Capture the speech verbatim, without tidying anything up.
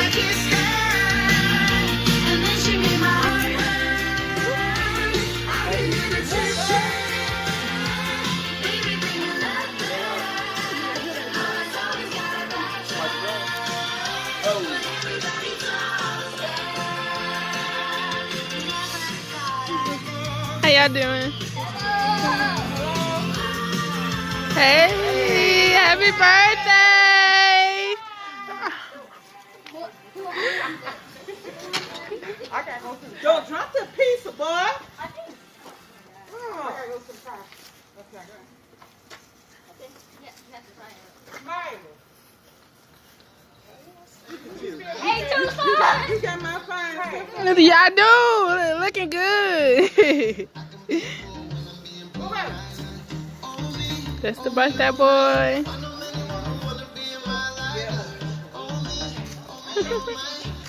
How y'all doing? Hey, happy birthday! I gotta go to Don't drop the pizza, boy. I think. Oh. I gotta go to the car. That's not good. Okay. Yeah, you have to try it. Smile. Hey, too fun. You got my fine. What do y'all do? Looking good. That's the birthday boy.